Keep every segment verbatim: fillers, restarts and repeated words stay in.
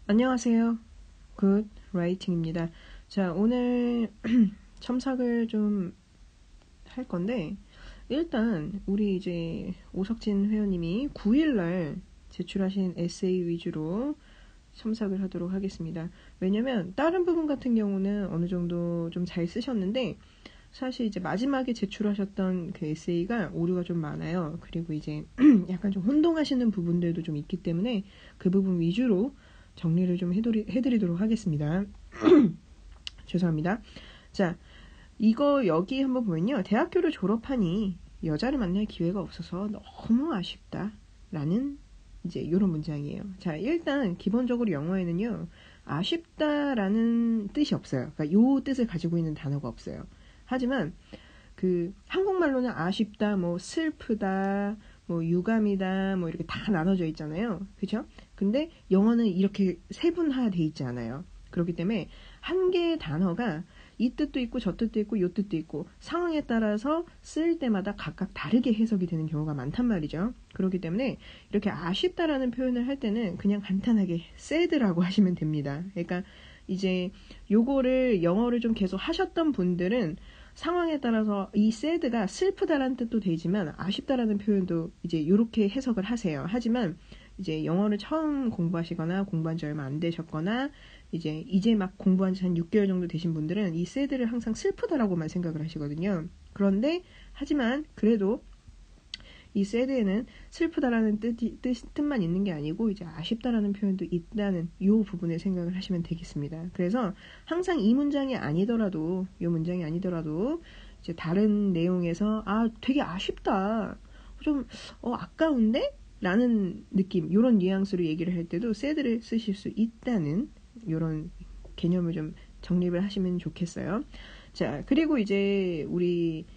안녕하세요. 굿 라이팅입니다. 자, 오늘 첨삭을 좀 할 건데, 일단 우리 이제 오석진 회원님이 구 일날 제출하신 에세이 위주로 첨삭을 하도록 하겠습니다. 왜냐면 다른 부분 같은 경우는 어느 정도 좀 잘 쓰셨는데, 사실 이제 마지막에 제출하셨던 그 에세이가 오류가 좀 많아요. 그리고 이제 약간 좀 혼동하시는 부분들도 좀 있기 때문에 그 부분 위주로 정리를 좀 해드리, 해드리도록 하겠습니다. 죄송합니다. 자, 이거 여기 한번 보면요. 대학교를 졸업하니 여자를 만날 기회가 없어서 너무 아쉽다. 라는 이제 이런 문장이에요. 자, 일단 기본적으로 영어에는요. 아쉽다라는 뜻이 없어요. 그러니까 요 뜻을 가지고 있는 단어가 없어요. 하지만 그 한국말로는 아쉽다, 뭐 슬프다, 뭐 유감이다, 뭐 이렇게 다 나눠져 있잖아요. 그죠? 근데 영어는 이렇게 세분화돼 있지 않아요. 그렇기 때문에 한 개의 단어가 이 뜻도 있고 저 뜻도 있고 요 뜻도 있고 상황에 따라서 쓸 때마다 각각 다르게 해석이 되는 경우가 많단 말이죠. 그렇기 때문에 이렇게 아쉽다라는 표현을 할 때는 그냥 간단하게 sad라고 하시면 됩니다. 그러니까 이제 요거를 영어를 좀 계속 하셨던 분들은 상황에 따라서 이 sad가 슬프다라는 뜻도 되지만 아쉽다라는 표현도 이제 이렇게 해석을 하세요. 하지만 이제 영어를 처음 공부하시거나 공부한 지 얼마 안 되셨거나 이제 이제 막 공부한 지 한 육 개월 정도 되신 분들은 이 sad를 항상 슬프다라고만 생각을 하시거든요. 그런데 하지만 그래도 이 sad에는 슬프다라는 뜻이, 뜻, 뜻만 있는 게 아니고 이제 아쉽다라는 표현도 있다는 이 부분을 생각을 하시면 되겠습니다. 그래서 항상 이 문장이 아니더라도 이 문장이 아니더라도 이제 다른 내용에서 아 되게 아쉽다 좀 어, 아까운데? 라는 느낌 이런 뉘앙스로 얘기를 할 때도 sad를 쓰실 수 있다는 이런 개념을 좀 정립을 하시면 좋겠어요. 자, 그리고 이제 우리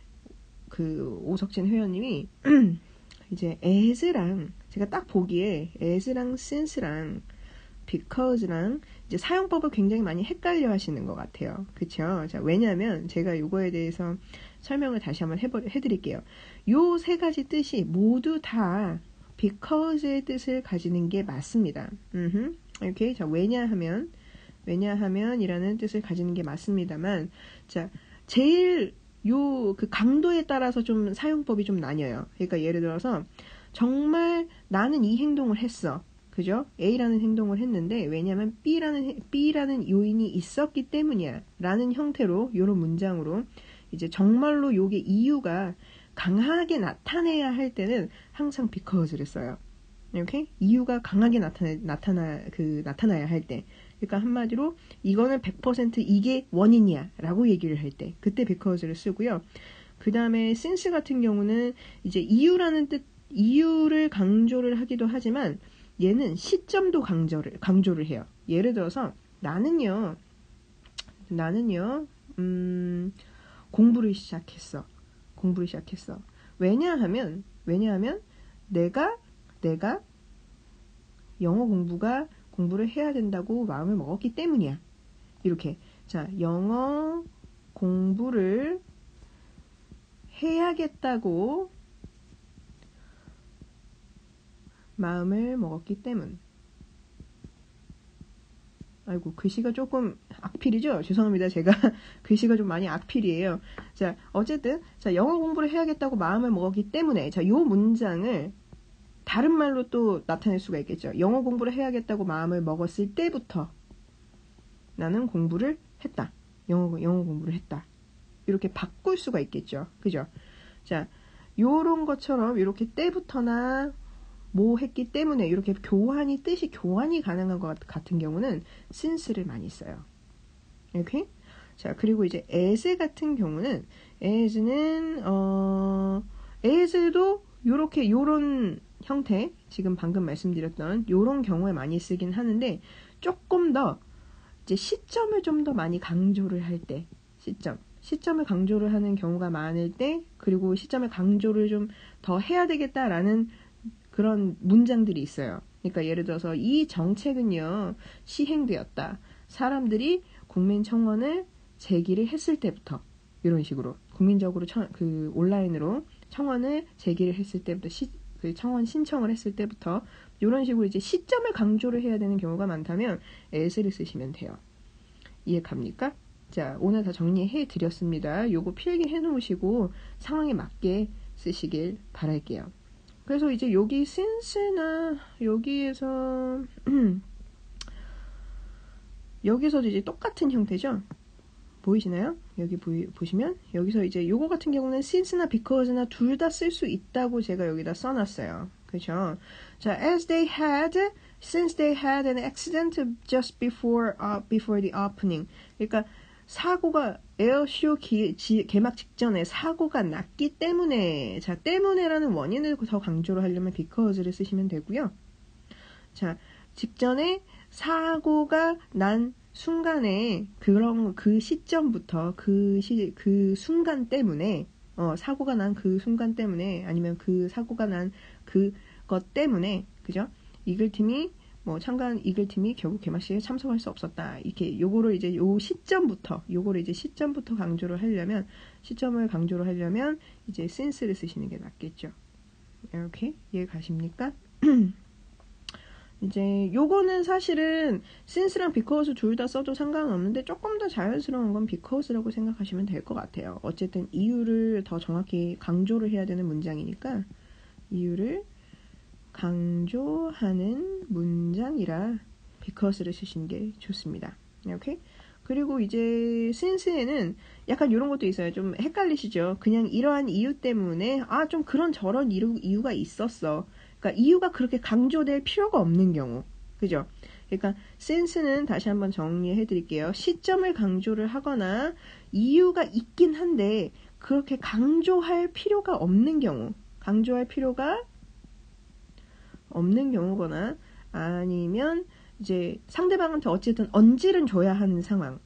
그 오석진 회원님이 이제 as랑 제가 딱 보기에 as랑 since랑 because랑 이제 사용법을 굉장히 많이 헷갈려 하시는 것 같아요. 그쵸? 자, 왜냐하면 제가 이거에 대해서 설명을 다시 한번 해버, 해드릴게요. 요 세 가지 뜻이 모두 다 because의 뜻을 가지는 게 맞습니다. 음흠. 이렇게 자, 왜냐하면 왜냐하면이라는 뜻을 가지는 게 맞습니다만, 자, 제일 요 그 강도에 따라서 좀 사용법이 좀 나뉘어요. 그러니까 예를 들어서 정말 나는 이 행동을 했어. 그죠? A라는 행동을 했는데 왜냐하면 B라는 B라는 요인이 있었기 때문이야. 라는 형태로 요런 문장으로 이제 정말로 요게 이유가 강하게 나타내야 할 때는 항상 because를 써요. 이렇게 이유가 강하게 나타나 나타나 그 나타나야 할 때. 그러니까 한마디로 이거는 백 퍼센트 이게 원인이야 라고 얘기를 할 때 그때 because를 쓰고요. 그 다음에 since 같은 경우는 이제 이유라는 뜻 이유를 강조를 하기도 하지만 얘는 시점도 강조를 강조를 해요. 예를 들어서 나는요 나는요 음, 공부를 시작했어. 공부를 시작했어. 왜냐하면 왜냐하면 내가 내가 영어 공부가 공부를 해야 된다고 마음을 먹었기 때문이야. 이렇게 자 영어 공부를 해야겠다고 마음을 먹었기 때문. 아이고 글씨가 조금 악필이죠? 죄송합니다. 제가 글씨가 좀 많이 악필이에요. 자 어쨌든 자 영어 공부를 해야겠다고 마음을 먹었기 때문에 자 요 문장을 다른 말로 또 나타낼 수가 있겠죠. 영어 공부를 해야겠다고 마음을 먹었을 때부터 나는 공부를 했다. 영어, 영어 공부를 했다. 이렇게 바꿀 수가 있겠죠. 그죠? 자, 요런 것처럼 이렇게 때부터나 뭐 했기 때문에 이렇게 교환이, 뜻이 교환이 가능한 것 같은 경우는 since를 많이 써요. 이렇게. 자, 그리고 이제 as 같은 경우는 as는, 어, as도 요렇게, 요런 형태, 지금 방금 말씀드렸던 요런 경우에 많이 쓰긴 하는데, 조금 더, 이제 시점을 좀 더 많이 강조를 할 때, 시점. 시점을 강조를 하는 경우가 많을 때, 그리고 시점을 강조를 좀 더 해야 되겠다라는 그런 문장들이 있어요. 그러니까 예를 들어서 이 정책은요, 시행되었다. 사람들이 국민청원을 제기를 했을 때부터, 이런 식으로 국민적으로 청, 그 온라인으로 청원을 제기를 했을 때부터 시, 그 청원 신청을 했을 때부터 이런 식으로 이제 시점을 강조를 해야 되는 경우가 많다면 as를 쓰시면 돼요. 이해 갑니까? 자, 오늘 다 정리해 드렸습니다. 요거 필기해 놓으시고 상황에 맞게 쓰시길 바랄게요. 그래서 이제 여기 since나 여기에서 여기서도 이제 똑같은 형태죠. 보이시나요? 여기 보이, 보시면 여기서 이제 요거 같은 경우는 since나 because나 둘 다 쓸 수 있다고 제가 여기다 써놨어요. 그렇죠? 자, as they had, since they had an accident just before uh, before the opening. 그러니까 사고가 에어쇼 기, 지, 개막 직전에 사고가 났기 때문에 자, 때문에라는 원인을 더 강조를 하려면 because를 쓰시면 되고요. 자, 직전에 사고가 난 순간에 그런 그 시점부터 그 시, 그 순간 때문에 어, 사고가 난 그 순간 때문에 아니면 그 사고가 난 그것 때문에 그죠? 이글팀이 뭐 참가한 이글팀이 결국 개막식에 참석할 수 없었다. 이렇게 요거를 이제 요 시점부터 요거를 이제 시점부터 강조를 하려면 시점을 강조를 하려면 이제 since를 쓰시는 게 낫겠죠. 이렇게 이해 가십니까? 이제 요거는 사실은 since랑 because 둘 다 써도 상관없는데 조금 더 자연스러운 건 because라고 생각하시면 될 것 같아요. 어쨌든 이유를 더 정확히 강조를 해야 되는 문장이니까 이유를 강조하는 문장이라 because를 쓰시는 게 좋습니다. 오케이? 그리고 이제 since에는 약간 이런 것도 있어요. 좀 헷갈리시죠? 그냥 이러한 이유 때문에 아, 좀 그런 저런 이유, 이유가 있었어. 그러니까 이유가 그렇게 강조될 필요가 없는 경우. 그죠? 그러니까 since는 다시 한번 정리해 드릴게요. 시점을 강조를 하거나 이유가 있긴 한데 그렇게 강조할 필요가 없는 경우. 강조할 필요가 없는 경우거나 아니면 이제 상대방한테 어쨌든 언질은 줘야 하는 상황.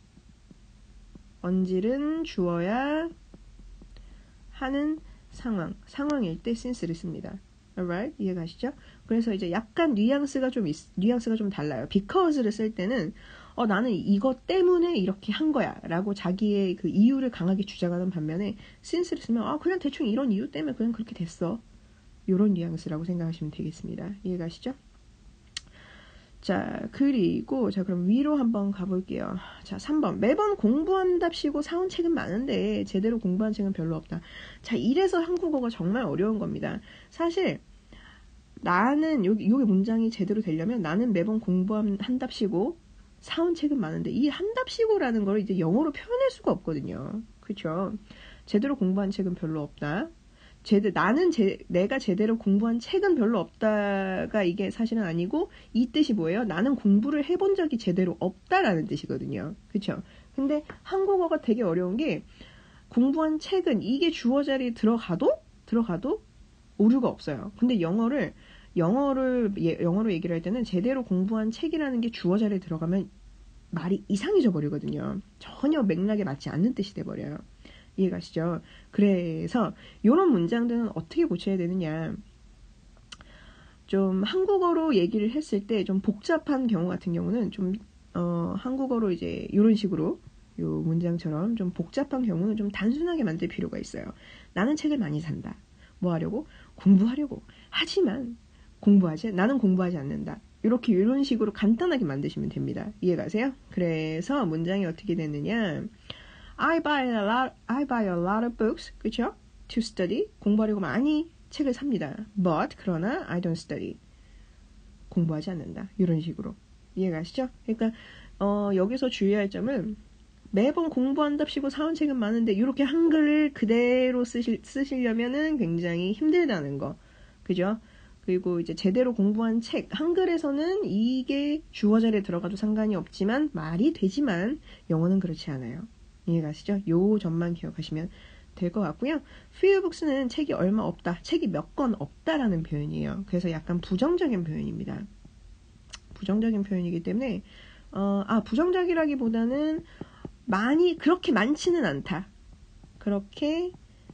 언질은 주어야 하는 상황. 상황일 때 since를 씁니다. alright? 이해가시죠? 그래서 이제 약간 뉘앙스가 좀, 있, 뉘앙스가 좀 달라요. because를 쓸 때는, 어, 나는 이것 때문에 이렇게 한 거야. 라고 자기의 그 이유를 강하게 주장하는 반면에, since를 쓰면, 아, 그냥 대충 이런 이유 때문에 그냥 그렇게 됐어. 요런 뉘앙스라고 생각하시면 되겠습니다. 이해가시죠? 자, 그리고, 자, 그럼 위로 한번 가볼게요. 자, 삼 번. 매번 공부한답시고 사온 책은 많은데, 제대로 공부한 책은 별로 없다. 자, 이래서 한국어가 정말 어려운 겁니다. 사실, 나는, 여기, 여기 문장이 제대로 되려면, 나는 매번 공부한답시고 사온 책은 많은데, 이 한답시고라는 걸 이제 영어로 표현할 수가 없거든요. 그쵸? 제대로 공부한 책은 별로 없다. 제대, 나는 제, 내가 제대로 공부한 책은 별로 없다가 이게 사실은 아니고 이 뜻이 뭐예요? 나는 공부를 해본 적이 제대로 없다라는 뜻이거든요. 그쵸? 근데 한국어가 되게 어려운 게 공부한 책은 이게 주어 자리에 들어가도 들어가도 오류가 없어요. 근데 영어를 영어를 예, 영어로 얘기를 할 때는 제대로 공부한 책이라는 게 주어 자리에 들어가면 말이 이상해져 버리거든요. 전혀 맥락에 맞지 않는 뜻이 돼 버려요. 이해가시죠? 그래서 이런 문장들은 어떻게 고쳐야 되느냐. 좀 한국어로 얘기를 했을 때 좀 복잡한 경우 같은 경우는 좀 어, 한국어로 이제 이런 식으로 요 문장처럼 좀 복잡한 경우는 좀 단순하게 만들 필요가 있어요. 나는 책을 많이 산다. 뭐 하려고? 공부하려고. 하지만 공부하지? 나는 공부하지 않는다. 이렇게 이런 식으로 간단하게 만드시면 됩니다. 이해가세요? 그래서 문장이 어떻게 되느냐. I buy a lot, I buy a lot of books, 그쵸? To study, 공부하려고 많이 책을 삽니다. But, 그러나, I don't study. 공부하지 않는다. 이런 식으로. 이해가시죠? 그러니까, 어, 여기서 주의할 점은, 매번 공부한답시고 사온 책은 많은데, 이렇게 한글을 그대로 쓰실, 쓰시려면은 굉장히 힘들다는 거. 그죠? 그리고 이제 제대로 공부한 책, 한글에서는 이게 주어 자리에 들어가도 상관이 없지만, 말이 되지만, 영어는 그렇지 않아요. 이해가시죠? 요 점만 기억하시면 될 것 같고요. few books는 책이 얼마 없다, 책이 몇 권 없다라는 표현이에요. 그래서 약간 부정적인 표현입니다. 부정적인 표현이기 때문에 어, 아 부정적이라기보다는 많이 그렇게 많지는 않다. 그렇게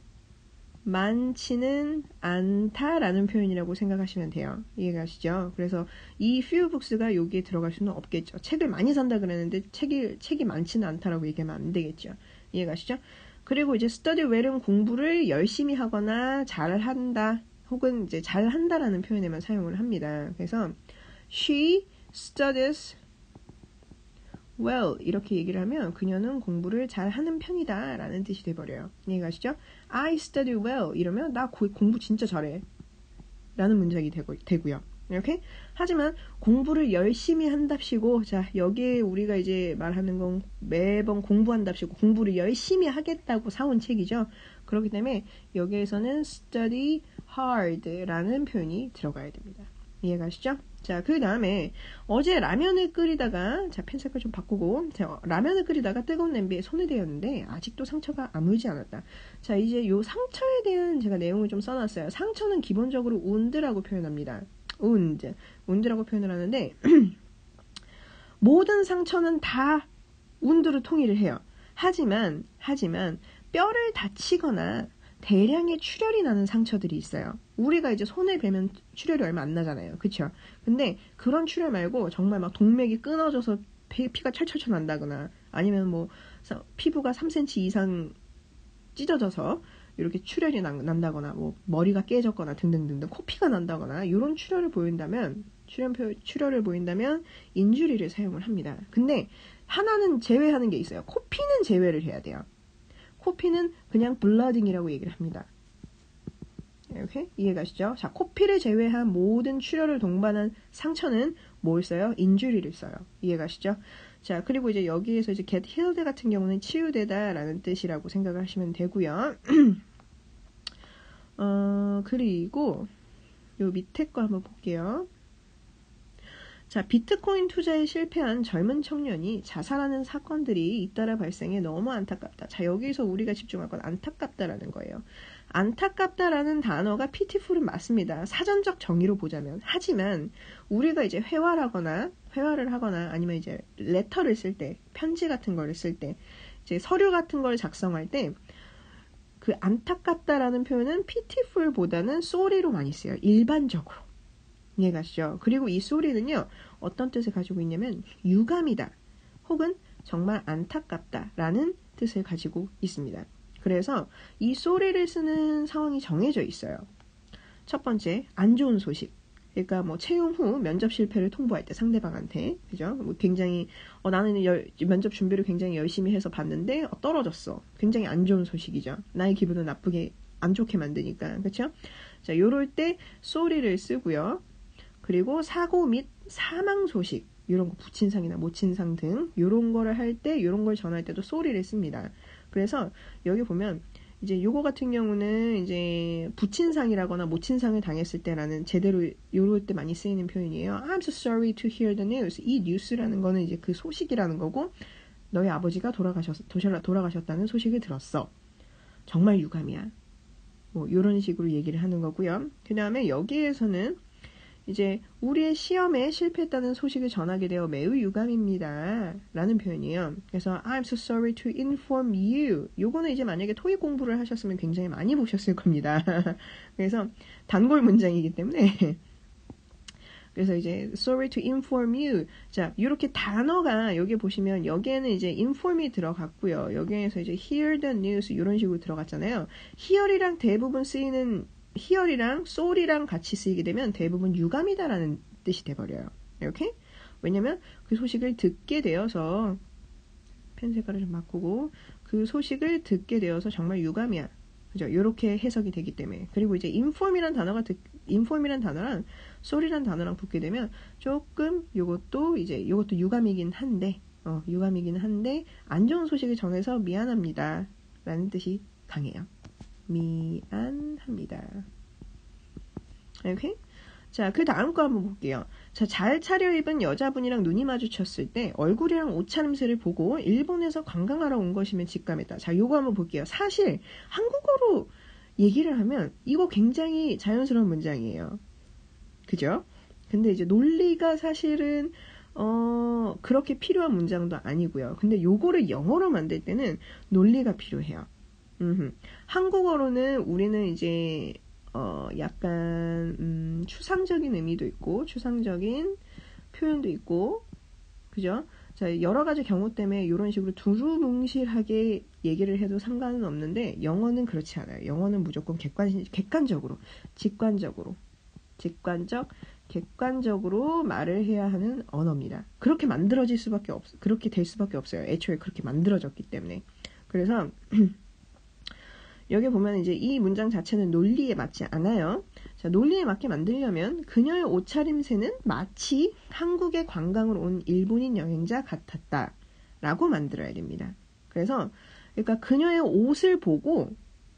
많지는 않다라는 표현이라고 생각하시면 돼요. 이해가시죠? 그래서 이 few books가 여기에 들어갈 수는 없겠죠. 책을 많이 산다 그랬는데 책이, 책이 많지는 않다라고 얘기하면 안 되겠죠. 이해가시죠? 그리고 이제 study well은 공부를 열심히 하거나 잘 한다. 혹은 이제 잘한다라는 표현에만 사용을 합니다. 그래서 she studies well 이렇게 얘기를 하면 그녀는 공부를 잘하는 편이다 라는 뜻이 돼버려요. 이해가시죠? I study well 이러면 나 고, 공부 진짜 잘해 라는 문장이 되고, 되고요. 이렇게? 하지만 공부를 열심히 한답시고 자 여기에 우리가 이제 말하는 건 매번 공부한답시고 공부를 열심히 하겠다고 사온 책이죠. 그렇기 때문에 여기에서는 study hard 라는 표현이 들어가야 됩니다. 이해가시죠? 자, 그 다음에 어제 라면을 끓이다가 자, 펜 색깔 좀 바꾸고 자, 라면을 끓이다가 뜨거운 냄비에 손을 대었는데 아직도 상처가 아물지 않았다. 자, 이제 요 상처에 대한 제가 내용을 좀 써놨어요. 상처는 기본적으로 wound라고 표현합니다. wound, wound라고 표현을 하는데 모든 상처는 다 wound로 통일을 해요. 하지만 하지만 뼈를 다치거나 대량의 출혈이 나는 상처들이 있어요. 우리가 이제 손에 베면 출혈이 얼마 안 나잖아요. 그쵸? 근데 그런 출혈 말고 정말 막 동맥이 끊어져서 피, 피가 철철철 난다거나 아니면 뭐 피부가 삼 센티미터 이상 찢어져서 이렇게 출혈이 난, 난다거나 뭐 머리가 깨졌거나 등등등등 코피가 난다거나 이런 출혈을 보인다면 출혈, 출혈을 보인다면 인주리를 사용을 합니다. 근데 하나는 제외하는 게 있어요. 코피는 제외를 해야 돼요. 코피는 그냥 블러딩이라고 얘기를 합니다. 이렇게 이해가시죠? 자, 코피를 제외한 모든 출혈을 동반한 상처는 뭘 써요? 인주리를 써요. 이해가시죠? 자, 그리고 이제 여기에서 이제 get healed 같은 경우는 치유되다 라는 뜻이라고 생각을 하시면 되고요. 어, 그리고 요 밑에 거 한번 볼게요. 자, 비트코인 투자에 실패한 젊은 청년이 자살하는 사건들이 잇따라 발생해 너무 안타깝다. 자, 여기서 우리가 집중할 건 안타깝다라는 거예요. 안타깝다라는 단어가 pitiful은 맞습니다. 사전적 정의로 보자면. 하지만 우리가 이제 회화를 하거나 회화를 하거나 아니면 이제 레터를 쓸 때, 편지 같은 거를 쓸 때, 이제 서류 같은 걸 작성할 때 그 안타깝다라는 표현은 pitiful보다는 sorry로 많이 써요. 일반적으로. 이해가시죠? 그리고 이 sorry는요, 어떤 뜻을 가지고 있냐면 유감이다. 혹은 정말 안타깝다 라는 뜻을 가지고 있습니다. 그래서 이 sorry를 쓰는 상황이 정해져 있어요. 첫 번째, 안 좋은 소식. 그러니까 뭐 채용 후 면접 실패를 통보할 때 상대방한테, 그죠? 뭐 굉장히 어, 나는 열, 면접 준비를 굉장히 열심히 해서 봤는데 어, 떨어졌어. 굉장히 안 좋은 소식이죠. 나의 기분을 나쁘게 안 좋게 만드니까, 그렇죠? 자, 요럴 때 sorry를 쓰고요. 그리고 사고 및 사망 소식, 이런 거 부친상이나 모친상 등 이런 거를 할 때, 이런 걸 전할 때도 sorry를 씁니다. 그래서 여기 보면 이제 요거 같은 경우는 이제 부친상이라거나 모친상을 당했을 때라는 제대로 요럴 때 많이 쓰이는 표현이에요. I'm so sorry to hear the news. 이 뉴스라는 거는 이제 그 소식이라는 거고 너희 아버지가 돌아가셨, 돌아가셨다는 소식을 들었어. 정말 유감이야. 뭐 요런 식으로 얘기를 하는 거고요. 그 다음에 여기에서는 이제 우리의 시험에 실패했다는 소식을 전하게 되어 매우 유감입니다 라는 표현이에요. 그래서 I'm so sorry to inform you. 요거는 이제 만약에 토익 공부를 하셨으면 굉장히 많이 보셨을 겁니다. 그래서 단골 문장이기 때문에 그래서 이제 sorry to inform you. 자, 이렇게 단어가 여기 보시면 여기에는 이제 inform이 들어갔고요. 여기에서 이제 hear the news 이런 식으로 들어갔잖아요. hear이랑 대부분 쓰이는 hear이랑 sorry랑 같이 쓰이게 되면 대부분 유감이다라는 뜻이 돼버려요. 이렇게? 왜냐면 그 소식을 듣게 되어서 펜 색깔을 좀 바꾸고 그 소식을 듣게 되어서 정말 유감이야. 그죠? 이렇게 해석이 되기 때문에. 그리고 이제 inform이란 단어가 듣, inform이란 단어랑 sorry란 단어랑 붙게 되면 조금 요것도 이제 요것도 유감이긴 한데 어, 유감이긴 한데 안 좋은 소식을 전해서 미안합니다 라는 뜻이 강해요. 미안합니다. 이렇게? 자, 그 다음 거 한번 볼게요. 자, 잘 차려입은 여자분이랑 눈이 마주쳤을 때 얼굴이랑 옷차림새를 보고 일본에서 관광하러 온 것이면 직감했다. 자, 요거 한번 볼게요. 사실 한국어로 얘기를 하면 이거 굉장히 자연스러운 문장이에요. 그죠? 근데 이제 논리가 사실은 어, 그렇게 필요한 문장도 아니고요. 근데 요거를 영어로 만들 때는 논리가 필요해요. 음흠. 한국어로는 우리는 이제 어 약간 음, 추상적인 의미도 있고 추상적인 표현도 있고 그죠? 자, 여러 가지 경우 때문에 이런 식으로 두루뭉실하게 얘기를 해도 상관은 없는데 영어는 그렇지 않아요. 영어는 무조건 객관, 객관적으로, 직관적으로, 직관적, 객관적으로 말을 해야 하는 언어입니다. 그렇게 만들어질 수밖에 없, 그렇게 될 수밖에 없어요. 애초에 그렇게 만들어졌기 때문에. 그래서 여기 보면 이제 이 문장 자체는 논리에 맞지 않아요. 자, 논리에 맞게 만들려면 그녀의 옷차림새는 마치 한국에 관광을 온 일본인 여행자 같았다 라고 만들어야 됩니다. 그래서 그러니까 그녀의 옷을 보고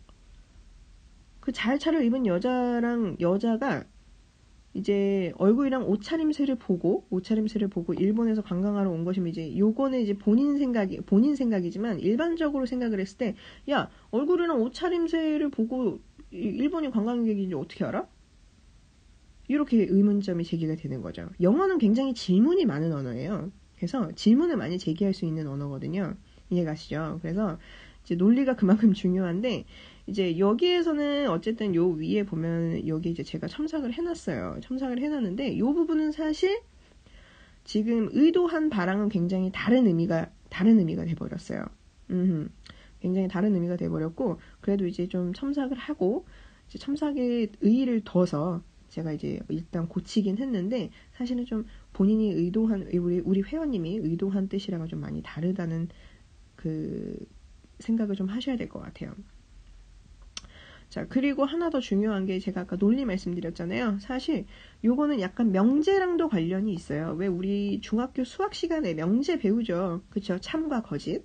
그 잘 차려입은 여자랑 여자가 이제 얼굴이랑 옷차림새를 보고 옷차림새를 보고 일본에서 관광하러 온 것이면 이제 요거는 이제 본인 생각이 본인 생각이지만 일반적으로 생각을 했을 때 야 얼굴이랑 옷차림새를 보고 일본인 관광객인지 어떻게 알아? 이렇게 의문점이 제기가 되는 거죠. 영어는 굉장히 질문이 많은 언어예요. 그래서 질문을 많이 제기할 수 있는 언어거든요. 이해가시죠? 그래서 이제 논리가 그만큼 중요한데 이제 여기에서는 어쨌든 요 위에 보면 여기 이제 제가 첨삭을 해놨어요. 첨삭을 해놨는데 요 부분은 사실 지금 의도한 바랑은 굉장히 다른 의미가 다른 의미가 돼버렸어요. 음, 굉장히 다른 의미가 돼버렸고 그래도 이제 좀 첨삭을 하고 이제 첨삭의 의의를 둬서 제가 이제 일단 고치긴 했는데 사실은 좀 본인이 의도한 우리 우리 회원님이 의도한 뜻이랑은 좀 많이 다르다는 그 생각을 좀 하셔야 될 것 같아요. 자, 그리고 하나 더 중요한 게 제가 아까 논리 말씀드렸잖아요. 사실 요거는 약간 명제랑도 관련이 있어요. 왜 우리 중학교 수학 시간에 명제 배우죠. 그쵸? 참과 거짓.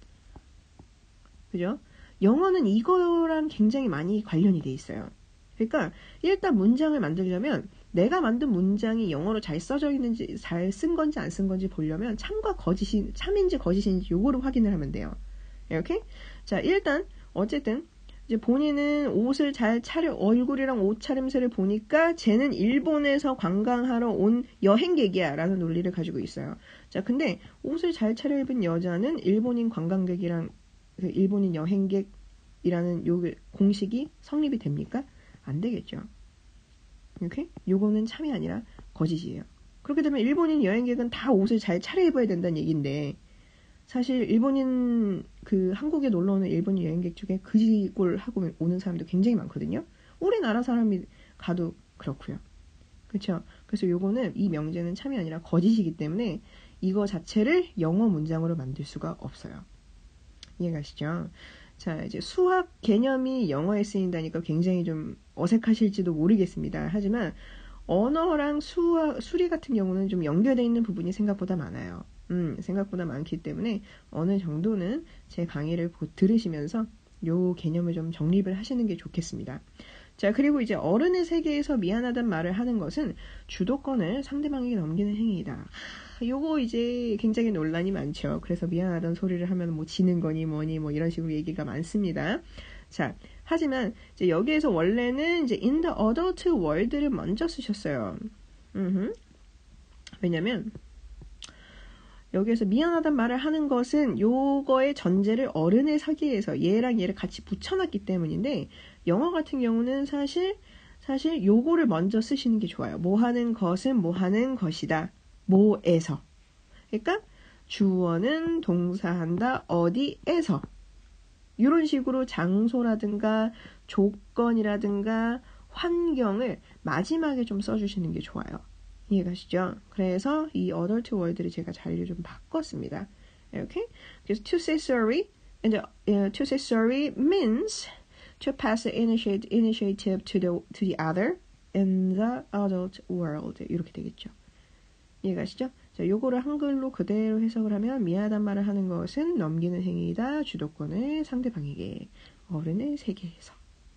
그죠? 영어는 이거랑 굉장히 많이 관련이 돼 있어요. 그러니까 일단 문장을 만들려면 내가 만든 문장이 영어로 잘 써져 있는지 잘 쓴 건지 안 쓴 건지 보려면 참과 거짓이 참인지 거짓인지 요거를 확인을 하면 돼요. 이렇게? 자, 일단 어쨌든 이제 본인은 옷을 잘 차려 얼굴이랑 옷 차림새를 보니까 쟤는 일본에서 관광하러 온 여행객이야 라는 논리를 가지고 있어요. 자, 근데 옷을 잘 차려입은 여자는 일본인 관광객이랑 그 일본인 여행객이라는 요 공식이 성립이 됩니까? 안 되겠죠. 이렇게? 요거는 참이 아니라 거짓이에요. 그렇게 되면 일본인 여행객은 다 옷을 잘 차려입어야 된다는 얘기인데 사실 일본인 그 한국에 놀러 오는 일본인 여행객 중에 그지골 하고 오는 사람도 굉장히 많거든요. 우리나라 사람이 가도 그렇고요. 그렇죠? 그래서 요거는 이 명제는 참이 아니라 거짓이기 때문에 이거 자체를 영어 문장으로 만들 수가 없어요. 이해가시죠? 자, 이제 수학 개념이 영어에 쓰인다니까 굉장히 좀 어색하실지도 모르겠습니다. 하지만 언어랑 수학, 수리 같은 경우는 좀 연결되어 있는 부분이 생각보다 많아요. 음, 생각보다 많기 때문에 어느 정도는 제 강의를 들으시면서 요 개념을 좀 정립을 하시는 게 좋겠습니다. 자, 그리고 이제 어른의 세계에서 미안하단 말을 하는 것은 주도권을 상대방에게 넘기는 행위이다. 요거 이제 굉장히 논란이 많죠. 그래서 미안하다는 소리를 하면 뭐 지는 거니 뭐니 뭐 이런 식으로 얘기가 많습니다. 자, 하지만 이제 여기에서 원래는 이제 in the adult world를 먼저 쓰셨어요. 음흠. 왜냐면 여기에서 미안하단 말을 하는 것은 요거의 전제를 어른의 세계에서 얘랑 얘를 같이 붙여놨기 때문인데 영어 같은 경우는 사실 사실 요거를 먼저 쓰시는 게 좋아요. 뭐 하는 것은 뭐 하는 것이다. 뭐에서. 그러니까 주어는 동사한다. 어디에서. 이런 식으로 장소라든가 조건이라든가 환경을 마지막에 좀 써주시는 게 좋아요. 이해가시죠? 그래서 이 adult word를 제가 자리를 좀 바꿨습니다. 이렇게. 그래서 to say sorry, and uh, to say sorry means to pass the initiative, initiative to the to the other in the adult world. 이렇게 되겠죠. 이해가시죠? 자, 요거를 한글로 그대로 해석을 하면 미안하단 말을 하는 것은 넘기는 행위이다. 주도권을 상대방에게 어른의 세계에서.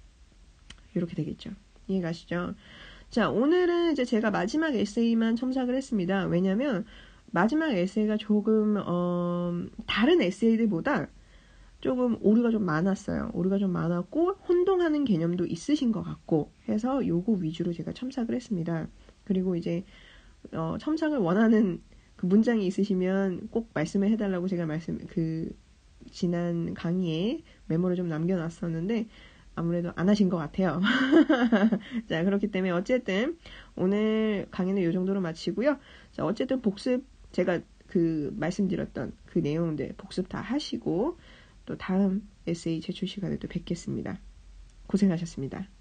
이렇게 되겠죠. 이해가시죠? 자, 오늘은 이제 제가 마지막 에세이만 첨삭을 했습니다. 왜냐면 마지막 에세이가 조금 어, 다른 에세이들보다 조금 오류가 좀 많았어요. 오류가 좀 많았고 혼동하는 개념도 있으신 것 같고 해서 요거 위주로 제가 첨삭을 했습니다. 그리고 이제 어, 첨삭을 원하는 그 문장이 있으시면 꼭 말씀을 해달라고 제가 말씀 그 지난 강의에 메모를 좀 남겨놨었는데 아무래도 안 하신 것 같아요. 자, 그렇기 때문에 어쨌든 오늘 강의는 이 정도로 마치고요. 자, 어쨌든 복습 제가 그 말씀드렸던 그 내용들 복습 다 하시고 또 다음 에세이 제출 시간에 또 뵙겠습니다. 고생하셨습니다.